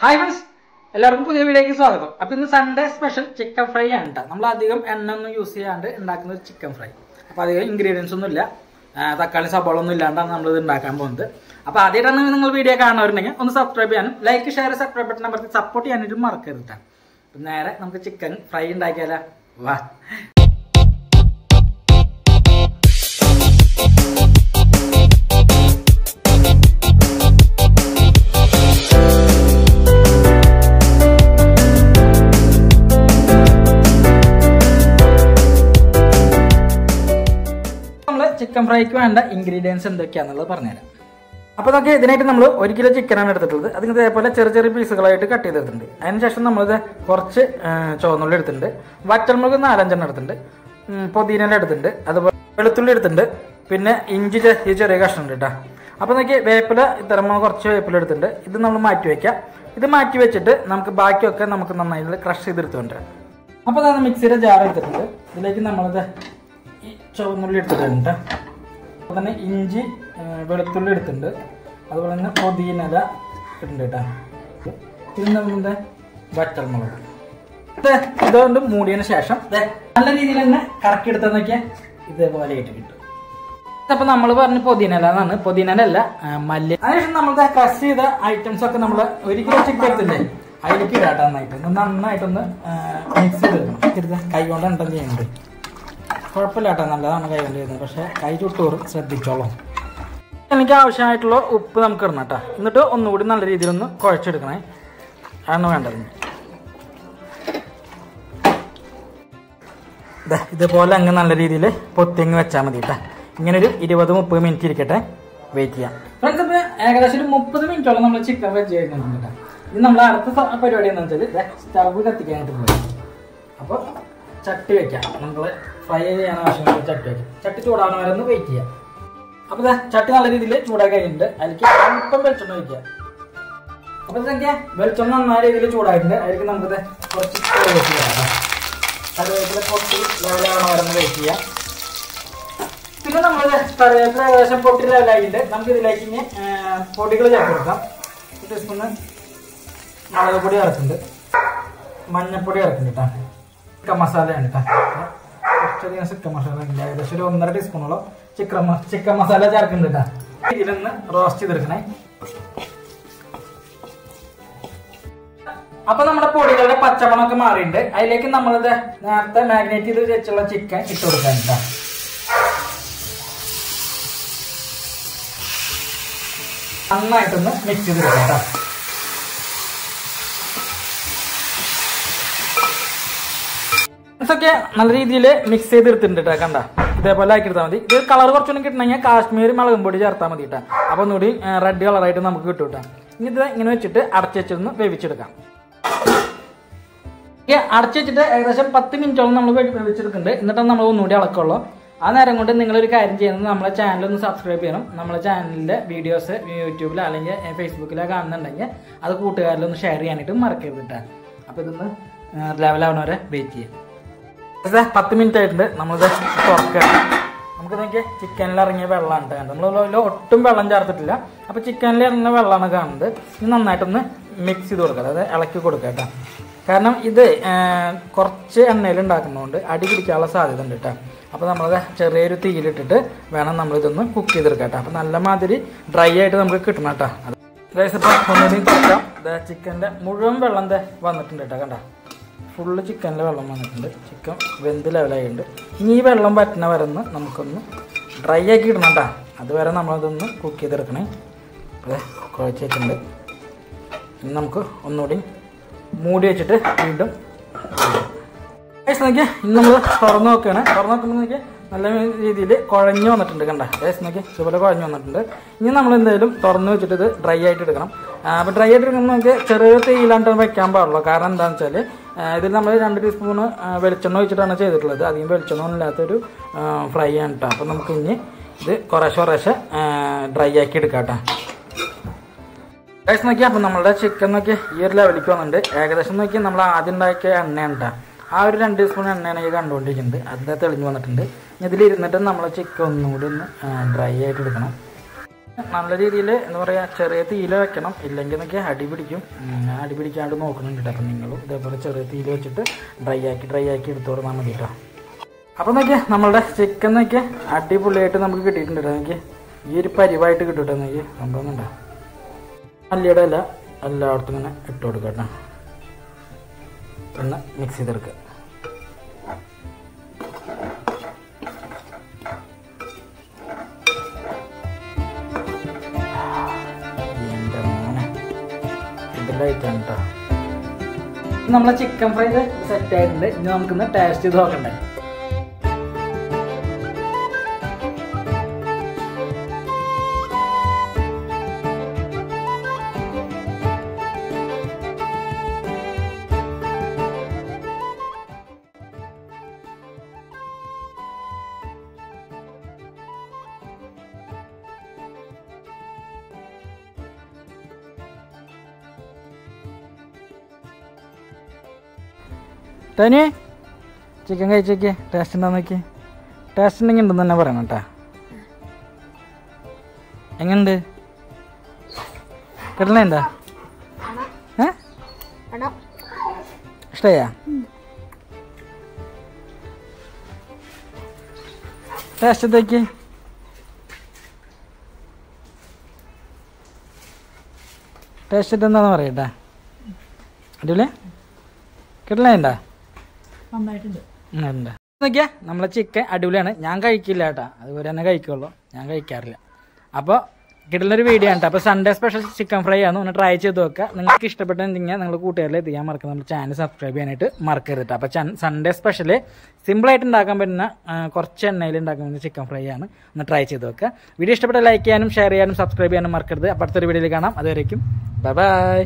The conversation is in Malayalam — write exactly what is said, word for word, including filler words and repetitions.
ഹായ് ഫ്രണ്ട്സ്, എല്ലാവർക്കും പുതിയ വീഡിയോയ്ക്ക് സ്വാഗതം. അപ്പോൾ ഇന്ന് സൺഡേ സ്പെഷ്യൽ ചിക്കൻ ഫ്രൈ ആണ് കേട്ടോ. നമ്മൾ അധികം എണ്ണ ഒന്നും യൂസ് ചെയ്യാണ്ട് ഉണ്ടാക്കുന്ന ഒരു ചിക്കൻ ഫ്രൈ. അപ്പോൾ അധികം ഇൻഗ്രീഡിയൻസ് ഒന്നും ഇല്ല, തക്കാളി സബോള ഒന്നും ഇല്ലാണ്ടാണ് നമ്മളിത് ഉണ്ടാക്കാൻ പോകുന്നത്. അപ്പോൾ ആദ്യമായിട്ടാണ് നിങ്ങൾ വീഡിയോ കാണുന്നവരുണ്ടെങ്കിൽ ഒന്ന് സബ്സ്ക്രൈബ് ചെയ്യാനും ലൈക്ക് ഷെയർ സബ്സ്ക്രൈബ് ബട്ടൺ അമർത്തി സപ്പോർട്ട് ചെയ്യാനായിട്ട് മറക്കരുത് കേട്ടോ. അപ്പം നേരെ നമുക്ക് ചിക്കൻ ഫ്രൈ ഉണ്ടാക്കിയാലോ. വാ. ചിക്കൻ ഫ്രൈക്ക് വേണ്ട ഇൻഗ്രീഡിയൻസ് എന്തൊക്കെയാണെന്നുള്ളത് പറഞ്ഞുതരാം. അപ്പോൾ അതൊക്കെ ഇതിനായിട്ട് നമ്മൾ ഒരു കിലോ ചിക്കനാണ് എടുത്തിട്ടുള്ളത്. അതിന് ഇതേപോലെ ചെറിയ ചെറിയ പീസുകളായിട്ട് കട്ട് ചെയ്തെടുത്തിട്ടുണ്ട്. അതിനുശേഷം നമ്മളിത് കുറച്ച് ചുവന്നുള്ളി എടുത്തിട്ടുണ്ട്, വറ്റൽമുളക് നാലഞ്ചെണ്ണം എടുത്തിട്ടുണ്ട്, പുതിന എടുത്തിട്ടുണ്ട്, അതുപോലെ വെളുത്തുള്ളി എടുത്തിട്ടുണ്ട്, പിന്നെ ഇഞ്ചി ഈ ചെറിയ കഷ്ണം ഉണ്ട് കേട്ടോ. അപ്പോൾ നോക്കി വേപ്പില ഇത്തരം കുറച്ച് വേപ്പില എടുത്തിട്ടുണ്ട്. ഇത് നമ്മൾ മാറ്റി വയ്ക്കാം. ഇത് മാറ്റി വെച്ചിട്ട് നമുക്ക് ബാക്കിയൊക്കെ നമുക്ക് നന്നായിട്ട് ക്രഷ് ചെയ്തെടുത്തുകൊണ്ട് അപ്പോൾ അതാണ് മിക്സിയുടെ ജാർ എടുത്തിട്ടുണ്ട്. ഇതിലേക്ക് നമ്മളിത് ഈ ചുവന്നുള്ളി എടുത്തിട്ടുണ്ട്, അതുപോലെ തന്നെ ഇഞ്ചി വെളുത്തുള്ളി എടുത്തിട്ടുണ്ട്, അതുപോലെ തന്നെ പുതിനല ഇട്ടുണ്ട് കേട്ടോ. ഇത് നമ്മുടെ വറ്റൽമുളക് ഇതുകൊണ്ട് മൂടിയതിന് ശേഷം നല്ല രീതിയിൽ തന്നെ കറക്കി എടുത്തെന്നൊക്കെ ഇതേപോലെ ആയിട്ട് കിട്ടും. അപ്പൊ നമ്മൾ പറഞ്ഞ പുതിനല എന്നാണ്, പുതിനല മല്ലി. അതിനുശേഷം നമ്മളുടെ ക്രഷ് ചെയ്ത ഐറ്റംസ് ഒക്കെ നമ്മൾ ഒരു കിലോ ചിക്കൻ എടുത്തില്ലേ അതിലേക്ക് ഇടാട്ടോ. നന്നായിട്ട് നന്നായിട്ടൊന്ന് മിക്സ് ചെയ്തെടുക്കണം. കൈ കൊണ്ട് എന്താ ചെയ്യുന്നത് കുഴപ്പമില്ല കേട്ടോ, നല്ലതാണ് കൈ കൊണ്ട് ചെയ്യുന്നത്. പക്ഷേ കൈ ചുട്ടൂറും ശ്രദ്ധിച്ചോളാം. എനിക്ക് ആവശ്യമായിട്ടുള്ള ഉപ്പ് നമുക്ക് ഇടണം കേട്ടോ. എന്നിട്ട് ഒന്നുകൂടി നല്ല രീതിയിലൊന്ന് കുഴച്ചെടുക്കണേ, അതാണ് വേണ്ടത്. ഇതുപോലെ അങ്ങ് നല്ല രീതിയിൽ പൊത്തിങ്ങ് വെച്ചാൽ മതി കേട്ടോ. ഇങ്ങനെ ഒരു ഇരുപത് മുപ്പത് മിനിറ്റ് ഇരിക്കട്ടെ, വെയിറ്റ് ചെയ്യാം. ഫ്രണ്ട്സ്, ഇപ്പോൾ ഏകദേശം ഒരു മുപ്പത് മിനിറ്റോളം നമ്മൾ ചിക്കൻ വെച്ച് ചെയ്യുന്നുണ്ട് കേട്ടോ. ഇത് നമ്മൾ അടുത്ത പരിപാടി എന്താണെന്ന് വെച്ചാൽ സ്റ്റവ് കത്തിക്കാനായിട്ട് പോയി. അപ്പോൾ ചട്ടി വെക്കാം, നമ്മൾ ഫ്രൈ ചെയ്യാൻ ആവശ്യമുള്ള ചട്ടി വെക്കാം. ചട്ടി ചൂടാവുന്ന വരെ ഒന്ന് വെയിറ്റ് ചെയ്യാം. അപ്പോൾ ചട്ടി നല്ല രീതിയിൽ ചൂടാക്കി കഴിഞ്ഞിട്ട് അതിലേക്ക് അല്പം വെളിച്ചെണ്ണ വയ്ക്കുക. അപ്പോൾ ഇതൊക്കെ വെളിച്ചെണ്ണ നന്നായ രീതിയിൽ ചൂടായിട്ടുണ്ട്. അതിലേക്ക് നമുക്കിത് കുറച്ച് കറിവേപ്പില ഇടാം. കറിവേപ്പില പൊട്ടി ലെവലാവണ വരെ ഒന്ന് വെയിറ്റ് ചെയ്യാം. പിന്നെ നമ്മൾ കറിവേപ്പില ഏകദേശം പൊട്ടി ലെവലായിട്ട് നമുക്ക് ഇതിലേക്ക് ഇനി പൊടികൾ ചേർത്ത് കൊടുക്കാം. ഒരു ടീസ്പൂണ് മുളക് പൊടി ഇറക്കുന്നുണ്ട്, മഞ്ഞപ്പൊടി ഇറക്കുന്നുണ്ട് കേട്ടോ, ചിക്കൻ മസാലയാണ് കേട്ടോ. കുറച്ചധികം ചിക്കൻ മസാല ഉണ്ട്, ഏകദേശം ഒരു ഒന്നര ടീസ്പൂണോളം ചിക്കൻ ചിക്കൻ മസാല ചേർക്കുന്നുണ്ട് കേട്ടോ. ഇതിലൊന്ന് റോസ്റ്റ് ചെയ്തെടുക്കണേ. അപ്പൊ നമ്മുടെ പൊടികളുടെ പച്ചമണമൊക്കെ മാറിയിട്ടുണ്ട്. അതിലേക്ക് നമ്മളിത് നേരത്തെ മാഗ്നേറ്റ് ചെയ്ത് വെച്ചുള്ള ചിക്കൻ ഇട്ട് കൊടുക്കാൻ കേട്ടോ. നന്നായിട്ടൊന്ന് മിക്സ് ചെയ്തെടുക്കാം കേട്ടോ. ഒക്കെ നല്ല രീതിയിൽ മിക്സ് ചെയ്ത് എടുത്തിട്ടുണ്ട് കേട്ടോ. കണ്ട ഇതേപോലെ ആക്കി എടുത്താൽ മതി. ഇത് കളർ കുറച്ചൊന്നും കിട്ടണമെങ്കിൽ കാശ്മീരി മുളകും പൊടി ചേർത്താൽ മതി കേട്ടോ. അപ്പോൾ ഒന്നുകൂടി റെഡ് കളറായിട്ട് നമുക്ക് കിട്ടും കേട്ടോ. ഇനി ഇത് ഇങ്ങനെ വെച്ചിട്ട് അടച്ചു വെച്ചൊന്ന് വേവിച്ചെടുക്കാം. അടച്ചു വെച്ചിട്ട് ഏകദേശം പത്ത് മിനിറ്റോളം നമ്മൾ വേവിച്ചെടുക്കുന്നുണ്ട്. എന്നിട്ടാണ് നമ്മൾ ഒന്നുകൂടി ഇളക്കുള്ളൂ. ആ നേരം കൊണ്ട് നിങ്ങളൊരു കാര്യം ചെയ്യുന്നത് നമ്മളെ ചാനലൊന്ന് സബ്സ്ക്രൈബ് ചെയ്യണം. നമ്മളെ ചാനലിൻ്റെ വീഡിയോസ് യൂട്യൂബിലോ അല്ലെങ്കിൽ ഫേസ്ബുക്കിലോ കാണുന്നുണ്ടെങ്കിൽ അത് കൂട്ടുകാരിലൊന്ന് ഷെയർ ചെയ്യാനായിട്ട് മറക്കരുത് കേട്ടോ. അപ്പോൾ ഇതൊന്ന് ലെവലാവണവരെ വെയിറ്റ് ചെയ്യാം. പത്ത് മിനിറ്റ് ആയിട്ടുണ്ട്. നമ്മളിത് തുറക്കണം. നമുക്ക് നോക്കിയാൽ ചിക്കനിൽ ഇറങ്ങിയ വെള്ളമാണ് കണ്ടത്. നമ്മൾ ഒട്ടും വെള്ളം ചേർത്തിട്ടില്ല. അപ്പോൾ ചിക്കനിൽ ഇറങ്ങിയ വെള്ളമാണ് കാണുന്നത്. ഇത് നന്നായിട്ടൊന്ന് മിക്സ് ചെയ്ത് കൊടുക്കുക, അതായത് ഇളക്കി കൊടുക്കുക കേട്ടോ. കാരണം ഇത് കുറച്ച് എണ്ണയിൽ ഉണ്ടാക്കുന്നതുകൊണ്ട് അടി പിടിക്കാനുള്ള സാധ്യത ഉണ്ട് കേട്ടോ. അപ്പോൾ നമ്മൾ ചെറിയൊരു തീയിലിട്ടിട്ട് വേണം നമ്മളിതൊന്ന് കുക്ക് ചെയ്തെടുക്കാം കേട്ടോ. അപ്പോൾ നല്ല മാതിരി ഡ്രൈ ആയിട്ട് നമുക്ക് കിട്ടണം കേട്ടോ. റൈസ് ഇപ്പോൾ ഒന്നുകൂടി തുറക്കാം. ചിക്കൻ്റെ മുഴുവൻ വെള്ളം വന്നിട്ടുണ്ട് കേട്ടോ. കണ്ട ഫുള്ള് ചിക്കനിൽ വെള്ളം വന്നിട്ടുണ്ട്. ചിക്കൻ വെന്ത് ലെവലായിട്ടുണ്ട്. ഇനി ഈ വെള്ളം പറ്റുന്ന വരെന്ന് നമുക്കൊന്ന് ഡ്രൈ ആക്കി ഇടണം കേട്ടോ. അതുവരെ നമ്മളതൊന്ന് കുക്ക് ചെയ്തെടുക്കണേ. അതെ കുഴച്ച് വെച്ചിട്ടുണ്ട്. ഇനി നമുക്ക് ഒന്നുകൂടി മൂടി വെച്ചിട്ട് വീണ്ടും നോക്കിയാൽ ഇന്ന് നമ്മൾ തുറന്ന് നോക്കുകയാണ്. തുറന്ന് നോക്കുമ്പോൾ നോക്കിയാൽ നല്ല രീതിയിൽ കുഴഞ്ഞു വന്നിട്ടുണ്ട്. കണ്ട ഏസ് നോക്കി ഇതുപോലെ കുഴഞ്ഞു വന്നിട്ടുണ്ട്. ഇനി നമ്മൾ എന്തായാലും തുറന്ന് വെച്ചിട്ട് ഇത് ഡ്രൈ ആയിട്ട് എടുക്കണം. അപ്പോൾ ഡ്രൈ ആയിട്ട് എടുക്കുമ്പോൾ നമുക്ക് ചെറിയ തീയിലാണ്ട് വയ്ക്കാൻ പാടുള്ളൂ. കാരണം എന്താണെന്ന് വെച്ചാൽ ഇതിൽ നമ്മൾ രണ്ട് ടീസ്പൂണ് വെളിച്ചെണ്ണ വെച്ചിട്ടാണ് ചെയ്തിട്ടുള്ളത്. അധികം വെളിച്ചെണ്ണ ഇല്ലാത്തൊരു ഫ്രൈ ആണ് കേട്ടോ. അപ്പോൾ നമുക്ക് ഇനി ഇത് കുറേശ്ശെ കുറേശ്ശെ ഡ്രൈ ആക്കി എടുക്കാം കേട്ടോ. ഗൈസ് നോക്കിയാൽ അപ്പോൾ നമ്മളുടെ ചിക്കൻ നോക്കി ഈ ഒരു ലെവലിലേക്ക് വന്നിട്ടുണ്ട്. ഏകദേശം നോക്കിയാൽ നമ്മൾ ആദ്യം ഉണ്ടാക്കിയ എണ്ണയാണ് കേട്ടോ. ആ ഒരു രണ്ട് ടീസ്പൂൺ എണ്ണയാണ് ഈ കണ്ടുകൊണ്ടിരിക്കുന്നത്. അതിൻ്റെ തെളിഞ്ഞ് വന്നിട്ടുണ്ട്. ഇതിലിരുന്നിട്ട് നമ്മൾ ചിക്കൻ ഒന്നുകൂടി ഒന്ന് ഡ്രൈ ആയിട്ട് എടുക്കണം. നല്ല രീതിയിൽ എന്താ പറയുക ചെറിയ തീയിൽ വെക്കണം, ഇല്ലെങ്കിൽ എന്നൊക്കെ അടി പിടിക്കും. ഞാൻ അടി പിടിക്കാണ്ട് നോക്കുന്നുണ്ട്. അപ്പം നിങ്ങളും ഇതേപോലെ ചെറിയ തീയിൽ വെച്ചിട്ട് ഡ്രൈ ആക്കി ഡ്രൈ ആക്കി എടുത്തു കൊടുത്താൽ മതി കേട്ടോ. അപ്പം നോക്കിയാൽ നമ്മളുടെ ചിക്കൻ നോക്കിയാൽ അടിപൊളിയായിട്ട് നമുക്ക് കിട്ടിയിട്ടുണ്ട്. നോക്കി ഈ ഒരു പരിവായിട്ട് കിട്ടും. നോക്കി സംഭവം ഉണ്ടോ, മല്ലിയുടെ ഇല എല്ലായിടത്തും ഇങ്ങനെ ഇട്ട് കൊടുക്കുക കേട്ടോ. പിന്നെ മിക്സ് ചെയ്തെടുക്കുക. എൻ്റെ മോനെ ഇതിലായിട്ടാണ് കേട്ടോ. നമ്മളെ ചിക്കൻ ഫ്രൈ സെറ്റ് ആയിട്ടുണ്ട്. ഇനി നമുക്കിന്ന് ടേസ്റ്റ് ചെയ്ത് നോക്കണ്ടേ. തനി ചിക്കൻ കഴിച്ചേക്ക് ടേസ്റ്റ് ഉണ്ടോ നോക്കി. ടേസ്റ്റ് ഉണ്ടെങ്കിൽ ഉണ്ടെന്ന് തന്നെ പറയണം കേട്ടാ. എങ്ങനുണ്ട്? കിട്ടണേണ്ടാ? ഏ ഇഷ്ടയാ? ടേസ്റ്റ് എത്തേക്ക് ടേസ്റ്റ് എന്താന്ന് പറയട്ടാ. അടിപൊളി കിട്ടണേണ്ടാ? നോക്കിയാ നമ്മളെ ചിക്കൻ അടിപൊളിയാണ്. ഞാൻ കഴിക്കില്ല കേട്ടാ, അതുപോലെ തന്നെ കഴിക്കുള്ളൂ, ഞാൻ കഴിക്കാറില്ല. അപ്പോൾ കിട്ടുന്നൊരു വീഡിയോ ആണ് കേട്ടോ. അപ്പോൾ സൺഡേ സ്പെഷ്യൽ ചിക്കൻ ഫ്രൈ ആണ്, ഒന്ന് ട്രൈ ചെയ്ത് നോക്കുക. നിങ്ങൾക്ക് ഇഷ്ടപ്പെട്ടെങ്കിൽ നിങ്ങൾ കൂട്ടുകാരിൽ എത്തിക്കാൻ മറക്കുക. നമ്മുടെ ചാനൽ സബ്സ്ക്രൈബ് ചെയ്യാനായിട്ട് മറക്കരുത്. അപ്പോൾ സൺഡേ സ്പെഷ്യൽ സിമ്പിളായിട്ട് ഉണ്ടാക്കാൻ പറ്റുന്ന കുറച്ച് എണ്ണയിൽ ഉണ്ടാക്കാൻ പറ്റുന്ന ചിക്കൻ ഫ്രൈ ആണ്, ഒന്ന് ട്രൈ ചെയ്ത് നോക്കുക. വീഡിയോ ഇഷ്ടപ്പെട്ട ലൈക്ക് ചെയ്യാനും ഷെയർ ചെയ്യാനും സബ്സ്ക്രൈബ് ചെയ്യാനും മറക്കരുത്. അപ്പോൾ അടുത്തൊരു വീഡിയോയിൽ കാണാം. അതുവരേക്കും ബൈ ബൈ.